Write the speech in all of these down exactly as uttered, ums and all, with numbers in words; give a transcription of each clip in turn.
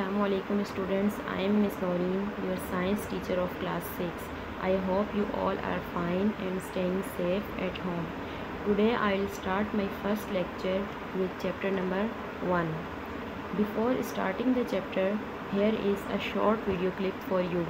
Assalamualaikum students, I am Miss Noreen, your science teacher of class six. I hope you all are fine and staying safe at home. Today I will start my first lecture with chapter number one. Before starting the chapter, here is a short video clip for you.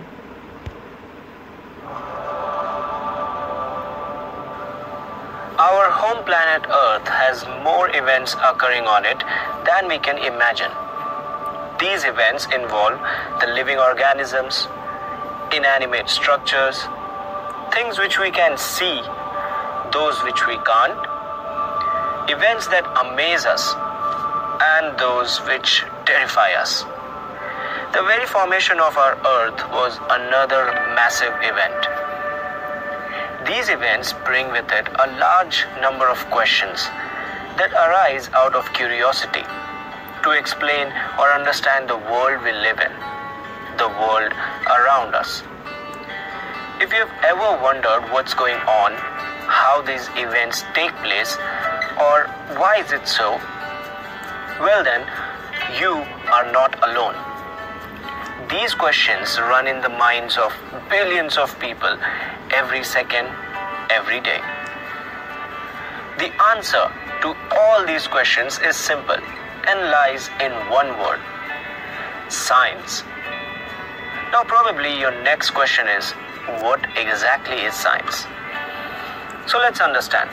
Our home planet Earth has more events occurring on it than we can imagine. These events involve the living organisms, inanimate structures, things which we can see, those which we can't, events that amaze us, and those which terrify us. The very formation of our Earth was another massive event. These events bring with it a large number of questions that arise out of curiosity to explain or understand the world we live in, the world around us. If you've ever wondered what's going on, how these events take place, or why is it so, well then, you are not alone. These questions run in the minds of billions of people every second, every day. The answer to all these questions is simple and lies in one word: science. Now probably your next question is, what exactly is science? So let's understand.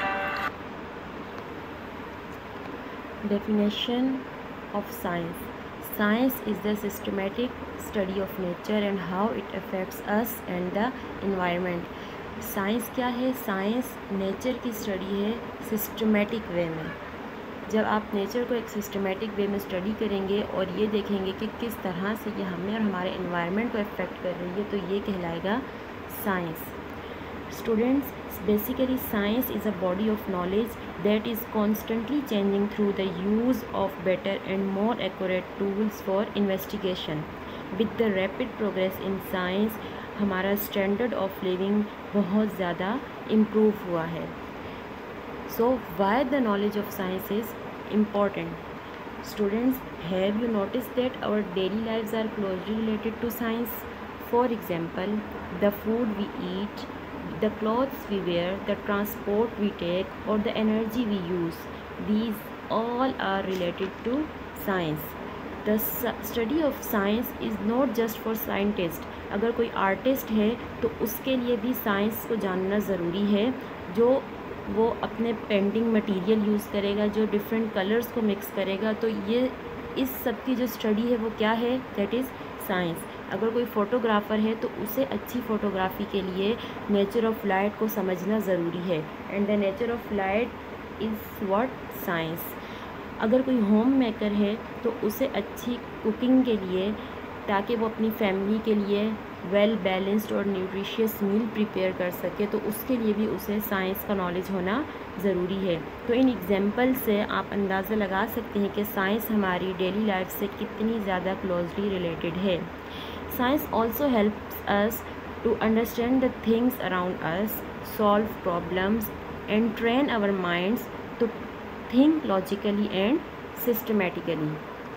Definition of science. Science is the systematic study of nature and how it affects us and the environment. Science क्या है? Science nature की study है systematic way में. जब आप nature को एक systematic way में स्टडी करेंगे और ये देखेंगे कि किस तरह से ये हमें और हमारे एनवायरनमेंट को अफेक्ट कर रही है, तो ये कहलाएगा science. Students, basically science is a body of knowledge that is constantly changing through the use of better and more accurate tools for investigation. With the rapid progress in science, हमारा standard of living बहुत ज़्यादा improve हुआ है. So why the knowledge of science is important? Students, have you noticed that our daily lives are closely related to science? For example, the food we eat, the clothes we wear, the transport we take, or the energy we use, these all are related to science. The study of science is not just for scientists. अगर कोई artist है तो उसके लिए भी science को जानना ज़रूरी है. जो वो अपने पेंटिंग मटेरियल यूज़ करेगा, जो डिफरेंट कलर्स को मिक्स करेगा, तो ये इस सब की जो स्टडी है वो क्या है? That is science. अगर कोई फ़ोटोग्राफ़र है तो उसे अच्छी फ़ोटोग्राफी के लिए नेचर ऑफ लाइट को समझना ज़रूरी है. And the nature of light is what? Science. अगर कोई होम मेकर है तो उसे अच्छी कुकिंग के लिए, ताकि वो अपनी फैमिली के लिए वेल बैलेंस्ड और न्यूट्रिशियस मील प्रिपेयर कर सके, तो उसके लिए भी उसे साइंस का नॉलेज होना ज़रूरी है. तो इन एग्जांपल से आप अंदाज़ा लगा सकते हैं कि साइंस हमारी डेली लाइफ से कितनी ज़्यादा क्लोजली रिलेटेड है. Science also helps us to understand the things around us, solve problems, and train our minds to think logically and systematically.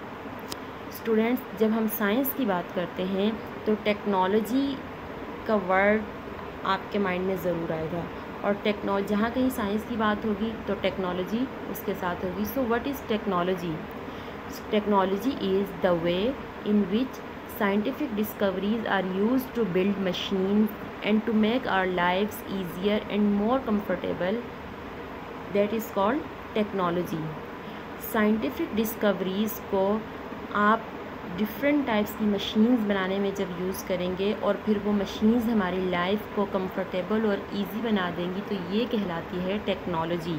Students, जब हम साइंस की बात करते हैं तो टेक्नोलॉजी का वर्ड आपके माइंड में ज़रूर आएगा, और टेक्नोलॉजी, जहाँ कहीं साइंस की बात होगी तो टेक्नोलॉजी उसके साथ होगी. So what is technology? Technology is the way in which scientific discoveries are used to build machines and to make our lives easier and more comfortable. That is called technology. Scientific discoveries को आप different types की machines बनाने में जब use करेंगे और फिर वो machines हमारी life को comfortable और easy बना देंगी, तो ये कहलाती है technology.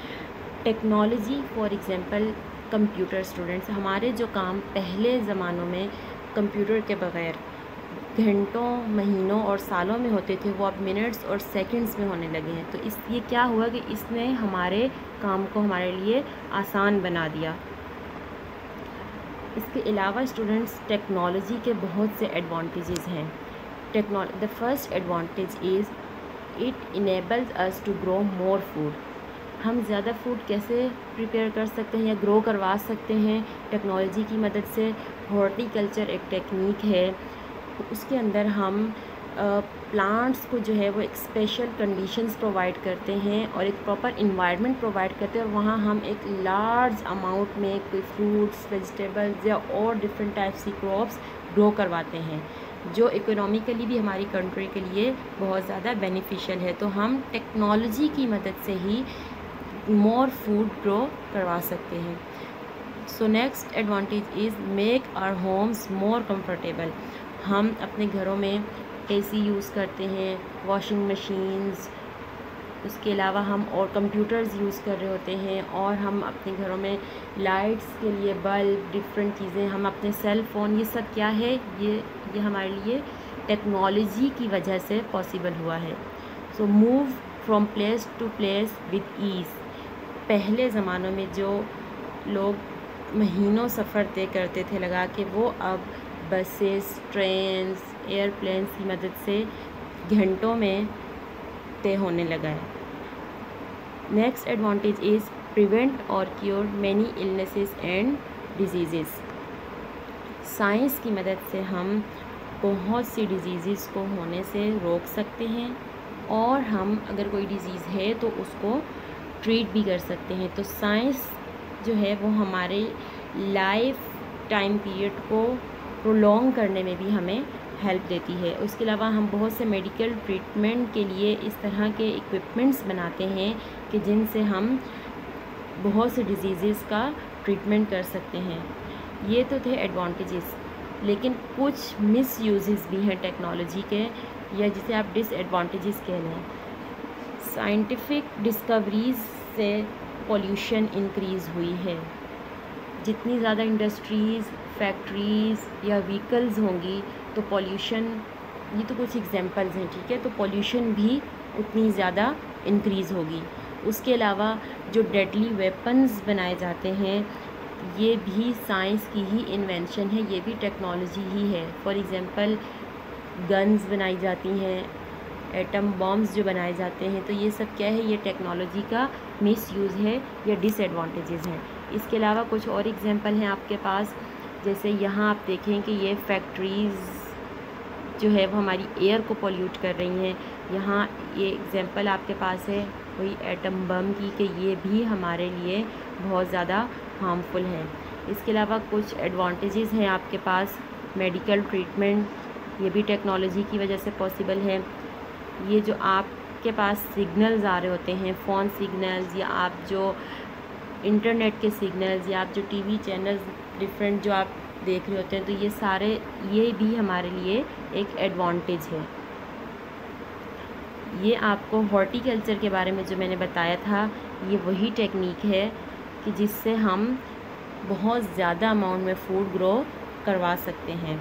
Technology for example computer. Students, हमारे जो काम पहले ज़मानों में कंप्यूटर के बगैर घंटों, महीनों और सालों में होते थे, वो अब मिनट्स और सेकंड्स में होने लगे हैं. तो इसलिए क्या हुआ कि इसने हमारे काम को हमारे लिए आसान बना दिया. इसके अलावा स्टूडेंट्स, टेक्नोलॉजी के बहुत से एडवांटेजेस हैं. Technology, the first advantage is it enables us to grow more food. हम ज़्यादा फूड कैसे प्रिपेयर कर सकते हैं या ग्रो करवा सकते हैं टेक्नोलॉजी की मदद से। हॉर्टिकल्चर एक टेक्निक है, उसके अंदर हम प्लांट्स को जो है वो एक स्पेशल कंडीशंस प्रोवाइड करते हैं और एक प्रॉपर इन्वायरमेंट प्रोवाइड करते हैं, और वहाँ हम एक लार्ज अमाउंट में कोई फ्रूट्स, वेजिटेबल्स या और डिफरेंट टाइप्स की क्रॉप्स ग्रो करवाते हैं, जो इकोनॉमिकली भी हमारी कंट्री के लिए बहुत ज़्यादा बेनिफिशियल है। तो हम टेक्नोलॉजी की मदद से ही मोर फूड ग्रो करवा सकते हैं। So next advantage is make our homes more comfortable. हम अपने घरों में एसी यूज़ करते हैं, वॉशिंग मशीन्स, उसके अलावा हम और कंप्यूटर्स यूज़ कर रहे होते हैं, और हम अपने घरों में लाइट्स के लिए बल्ब, डिफरेंट चीज़ें, हम अपने सेल फ़ोन, ये सब क्या है, ये ये हमारे लिए टेक्नोलॉजी की वजह से पॉसिबल हुआ है। So move from place to place with ease. पहले ज़मानों में जो लोग महीनों सफ़र तय करते थे लगा के, वो अब बसेस, ट्रेन्स, एयरप्लेन्स की मदद से घंटों में तय होने लगा है। नेक्स्ट एडवांटेज इज़ प्रिवेंट और cure many illnesses and disease. Science की मदद से हम बहुत सी डिजीज़ को होने से रोक सकते हैं, और हम अगर कोई डिज़ीज़ है तो उसको ट्रीट भी कर सकते हैं। तो साइंस जो है वो हमारे लाइफ टाइम पीरियड को प्रोलॉन्ग करने में भी हमें हेल्प देती है। उसके अलावा हम बहुत से मेडिकल ट्रीटमेंट के लिए इस तरह के इक्विपमेंट्स बनाते हैं कि जिनसे हम बहुत से डिजीज़ का ट्रीटमेंट कर सकते हैं। ये तो थे एडवांटेजेस, लेकिन कुछ मिस यूजेस भी हैं टेक्नोलॉजी के, या जिसे आप डिसएडवांटेजेस कह लें। साइंटिफिक डिस्कवरीज से पॉल्यूशन इंक्रीज़ हुई है। जितनी ज़्यादा इंडस्ट्रीज़, फैक्ट्रीज़ या व्हीकल्स होंगी तो पॉल्यूशन, ये तो कुछ एग्जांपल्स हैं, ठीक है, तो पॉल्यूशन भी उतनी ज़्यादा इंक्रीज़ होगी। उसके अलावा जो डेडली वेपन्स बनाए जाते हैं, ये भी साइंस की ही इन्वेंशन है, ये भी टेक्नोलॉजी ही है। फॉर एग्ज़ाम्पल गन्स बनाई जाती हैं, एटम बॉम्ब्स जो बनाए जाते हैं, तो ये सब क्या है, ये टेक्नोलॉजी का मिसयूज़ है या डिसएडवांटेजेस हैं। इसके अलावा कुछ और एग्जांपल हैं आपके पास, जैसे यहाँ आप देखें कि ये फैक्ट्रीज़ जो है वो हमारी एयर को पोल्यूट कर रही हैं। यहाँ ये एग्जांपल आपके पास है वही एटम बम की, कि ये भी हमारे लिए बहुत ज़्यादा हार्मफुल है। इसके अलावा कुछ एडवांटेजेस हैं आपके पास, मेडिकल ट्रीटमेंट, ये भी टेक्नोलॉजी की वजह से पॉसिबल है। ये जो आपके पास सिग्नल्स आ रहे होते हैं, फ़ोन सिग्नल्स, या आप जो इंटरनेट के सिग्नल्स, या आप जो टीवी चैनल्स डिफरेंट जो आप देख रहे होते हैं, तो ये सारे, ये भी हमारे लिए एक एडवांटेज है। ये आपको हॉर्टिकल्चर के बारे में जो मैंने बताया था, ये वही टेक्निक है कि जिससे हम बहुत ज़्यादा अमाउंट में फूड ग्रो करवा सकते हैं।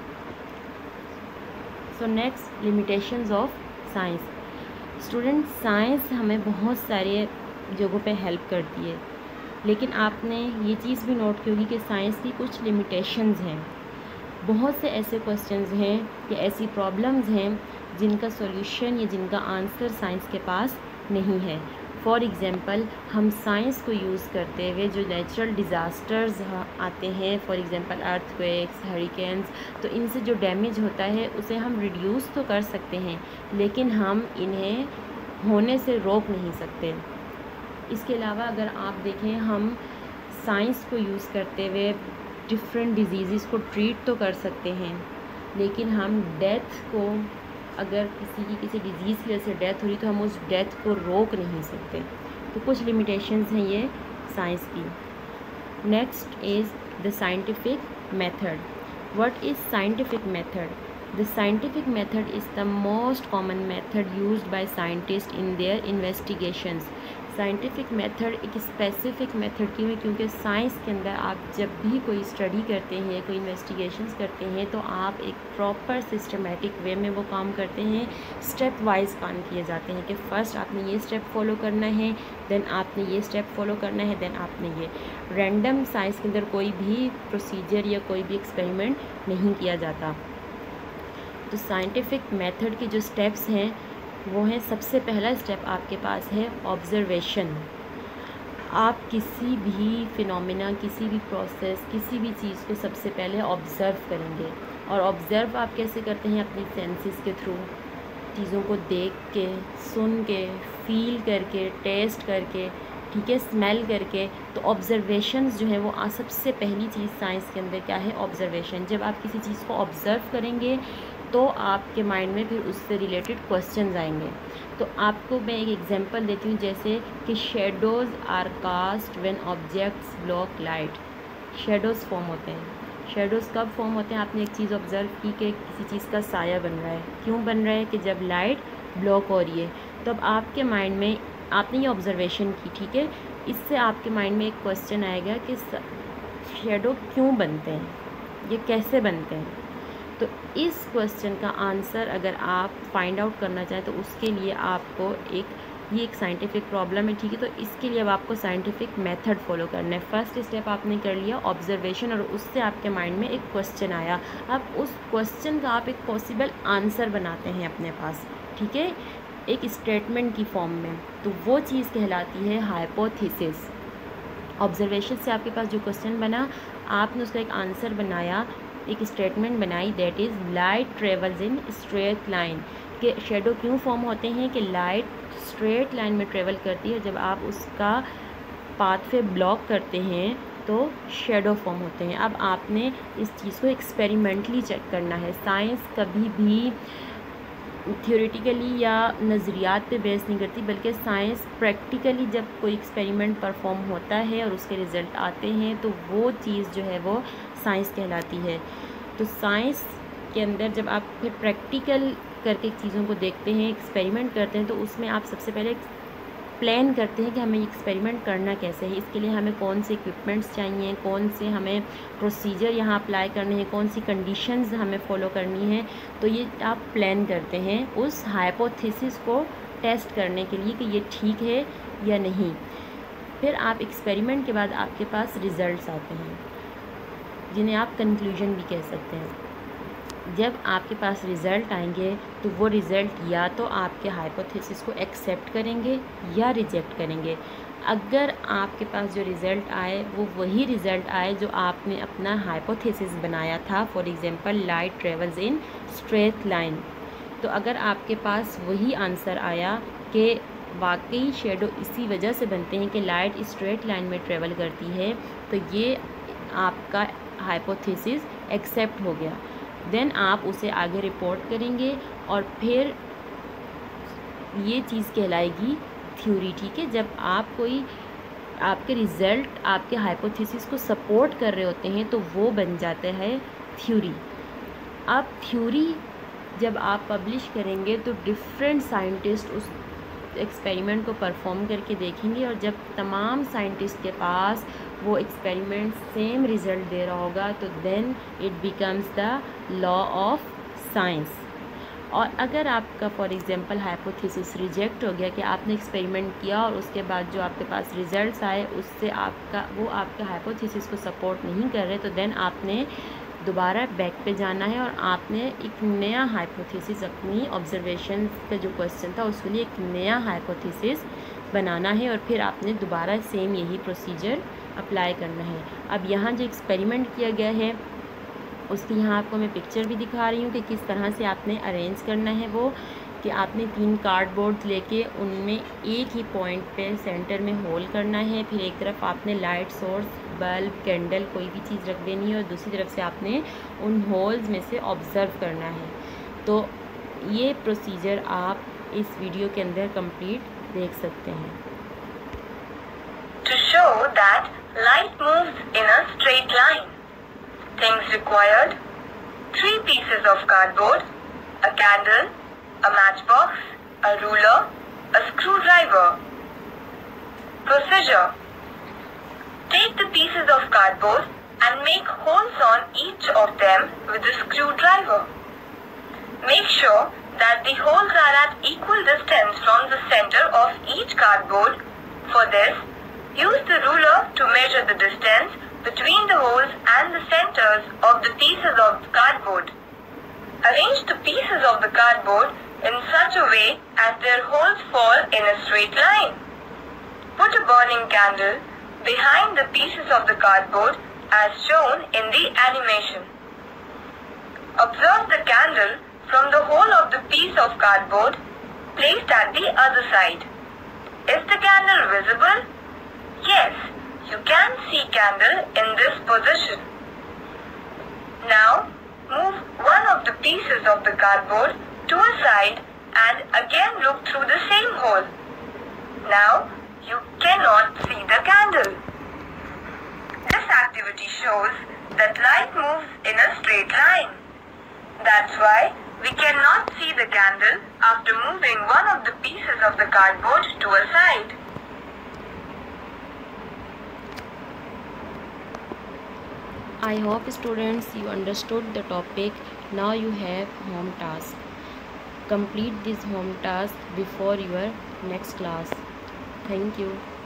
So next, limitations of science. Student, science हमें बहुत सारे जगहों पे हेल्प करती है, लेकिन आपने ये चीज़ भी नोट की होगी कि साइंस की कुछ लिमिटेशंस हैं। बहुत से ऐसे क्वेश्चंस हैं या ऐसी प्रॉब्लम्स हैं जिनका सॉल्यूशन या जिनका आंसर साइंस के पास नहीं है। फॉर एग्ज़ाम्पल, हम साइंस को यूज़ करते हुए जो नेचुरल डिज़ास्टर्स आते हैं, फॉर एग्ज़ाम्पल अर्थक्वेक्स, हरिकेन्स, तो इनसे जो डैमेज होता है उसे हम रिड्यूस तो कर सकते हैं, लेकिन हम इन्हें होने से रोक नहीं सकते। इसके अलावा अगर आप देखें, हम साइंस को यूज़ करते हुए डिफरेंट डिजीज़ को ट्रीट तो कर सकते हैं, लेकिन हम डेथ को, अगर किसी की किसी डिज़ीज़ की वजह से डेथ हो रही तो हम उस डेथ को रोक नहीं सकते। तो कुछ लिमिटेशंस हैं ये साइंस की। Next is the scientific method. What is scientific method? The scientific method is the most common method used by scientists in their investigations. Scientific method एक स्पेसिफिक मेथड क्यों है? क्योंकि साइंस के अंदर आप जब भी कोई स्टडी करते हैं, कोई इन्वेस्टिगेशंस करते हैं, तो आप एक प्रॉपर सिस्टमेटिक वे में वो काम करते हैं। स्टेप वाइज काम किए जाते हैं कि फ़र्स्ट आपने ये स्टेप फॉलो करना है, देन आपने ये स्टेप फॉलो करना है, देन आपने ये। रैंडम साइंस के अंदर कोई भी प्रोसीजर या कोई भी एक्सपेरिमेंट नहीं किया जाता। तो साइंटिफिक मेथड के जो स्टेप्स हैं वो हैं, सबसे पहला स्टेप आपके पास है ऑब्जर्वेशन। आप किसी भी फिनोमिना, किसी भी प्रोसेस, किसी भी चीज़ को सबसे पहले ऑब्ज़र्व करेंगे। और ऑब्ज़र्व आप कैसे करते हैं? अपनी सेंसेस के थ्रू, चीज़ों को देख के, सुन के, फील करके, टेस्ट करके, ठीक है, स्मेल करके। तो ऑब्ज़र्वेशंस जो है वो आ सबसे पहली चीज़ साइंस के अंदर क्या है? ऑब्ज़र्वेशन। जब आप किसी चीज़ को ऑब्ज़र्व करेंगे तो आपके माइंड में फिर उससे रिलेटेड क्वेश्चंस आएंगे। तो आपको मैं एक एग्जांपल देती हूँ, जैसे कि shadows are cast when objects block light. Shadows form होते हैं। शेडोज़ कब फॉर्म होते हैं? आपने एक चीज़ ऑब्ज़र्व की कि किसी चीज़ का साया बन रहा है। क्यों बन रहा है? कि जब लाइट ब्लॉक हो रही है। तो अब आपके माइंड में आपने ये ऑब्ज़र्वेशन की, ठीक है, इससे आपके माइंड में एक क्वेश्चन आएगा कि शेडो क्यों बनते हैं, ये कैसे बनते हैं। तो इस क्वेश्चन का आंसर अगर आप फाइंड आउट करना चाहें तो उसके लिए आपको एक ये एक साइंटिफिक प्रॉब्लम है, ठीक है। तो इसके लिए अब आपको साइंटिफिक मेथड फॉलो करना है। फर्स्ट स्टेप आपने कर लिया ऑब्जर्वेशन, और उससे आपके माइंड में एक क्वेश्चन आया। अब उस क्वेश्चन का आप एक पॉसिबल आंसर बनाते हैं अपने पास, ठीक है, एक स्टेटमेंट की फॉर्म में। तो वो चीज़ कहलाती है हाइपोथेसिस। ऑब्जर्वेशन से आपके पास जो क्वेश्चन बना, आपने उसका एक आंसर बनाया, एक स्टेटमेंट बनाई, that is light travels in straight line. कि शेडो क्यों फॉर्म होते हैं? कि लाइट स्ट्रेट लाइन में ट्रेवल करती है। जब आप उसका पाथवे ब्लॉक करते हैं तो शेडो फॉर्म होते हैं। अब आपने इस चीज़ को एक्सपेरिमेंटली चेक करना है। साइंस कभी भी थ्योरेटिकली या नज़रियात पे बेस नहीं करती, बल्कि साइंस प्रैक्टिकली जब कोई एक्सपेरिमेंट परफॉर्म होता है और उसके रिज़ल्ट आते हैं तो वो चीज़ जो है वो साइंस कहलाती है। तो साइंस के अंदर जब आप फिर प्रैक्टिकल करके चीज़ों को देखते हैं, एक्सपेरिमेंट करते हैं, तो उसमें आप सबसे पहले प्लान करते हैं कि हमें एक्सपेरिमेंट करना कैसे है, इसके लिए हमें कौन से इक्विपमेंट्स चाहिए, कौन से हमें प्रोसीजर यहाँ अप्लाई करने हैं, कौन सी कंडीशंस हमें फॉलो करनी है। तो ये आप प्लान करते हैं उस हाइपोथेसिस को टेस्ट करने के लिए कि ये ठीक है या नहीं। फिर आप एक्सपेरिमेंट के बाद आपके पास रिज़ल्ट्स आते हैं, जिन्हें आप कंक्लूजन भी कह सकते हैं। जब आपके पास रिज़ल्ट आएंगे तो वो रिज़ल्ट या तो आपके हाइपोथेसिस को एक्सेप्ट करेंगे या रिजेक्ट करेंगे। अगर आपके पास जो रिज़ल्ट आए वो वही रिज़ल्ट आए जो आपने अपना हाइपोथेसिस बनाया था, for example light travels in straight line, तो अगर आपके पास वही आंसर आया कि वाकई शेडो इसी वजह से बनते हैं कि लाइट स्ट्रेट लाइन में ट्रेवल करती है, तो ये आपका हाइपोथेसिस एक्सेप्ट हो गया। देन आप उसे आगे रिपोर्ट करेंगे और फिर ये चीज़ कहलाएगी थ्योरी, ठीक है। जब आप कोई आपके रिज़ल्ट आपके हाइपोथेसिस को सपोर्ट कर रहे होते हैं तो वो बन जाता है थ्योरी। अब थ्योरी जब आप पब्लिश करेंगे तो डिफरेंट साइंटिस्ट उस एक्सपेरिमेंट को परफॉर्म करके देखेंगे, और जब तमाम साइंटिस्ट के पास वो एक्सपेरिमेंट सेम रिज़ल्ट दे रहा होगा तो then it becomes the law of science. और अगर आपका फॉर एग्ज़ाम्पल हाइपोथेसिस रिजेक्ट हो गया कि आपने एक्सपेरिमेंट किया और उसके बाद जो आपके पास रिज़ल्ट्स आए उससे आपका वो आपके हाइपोथेसिस को सपोर्ट नहीं कर रहे, तो देन आपने दोबारा बैक पे जाना है और आपने एक नया हाइपोथेसिस, अपनी ऑब्जर्वेशन का जो क्वेश्चन था उसके लिए एक नया हाइपोथेसिस बनाना है, और फिर आपने दोबारा सेम यही प्रोसीजर अप्लाई करना है। अब यहाँ जो एक्सपेरिमेंट किया गया है उसकी यहाँ आपको मैं पिक्चर भी दिखा रही हूँ कि किस तरह से आपने अरेंज करना है। वो कि आपने तीन कार्डबोर्ड लेके उनमें एक ही पॉइंट पे सेंटर में होल करना है, फिर एक तरफ आपने लाइट सोर्स, बल्ब, कैंडल, कोई भी चीज़ रख देनी है, और दूसरी तरफ से आपने उन होल्स में से ऑब्ज़र्व करना है। तो ये प्रोसीजर आप इस वीडियो के अंदर कंप्लीट देख सकते हैं। To show that light moves in a straight line, things required: three pieces of cardboard, a candle, a matchbox, a ruler, a screwdriver. Procedure: take the pieces of cardboard and make holes on each of them with a screwdriver. Make sure that the holes are at equal distance from the center of each cardboard. For this, use the ruler to measure the distance between the holes and the centers of the pieces of cardboard. Arrange the pieces of the cardboard in such a way as their holes fall in a straight line. Put a burning candle behind the pieces of the cardboard as shown in the animation. Observe the candle from the hole of the piece of cardboard placed at the other side. Is the candle visible? Yes, you can see candle in this position. Now, move one of the pieces of the cardboard to a side and again look through the same hole. Now, you cannot see the candle. This activity shows that light moves in a straight line. That's why we cannot see the candle after moving one of the pieces of the cardboard to a side. I hope students you understood the topic. Now you have home task. Complete this home task before your next class. Thank you.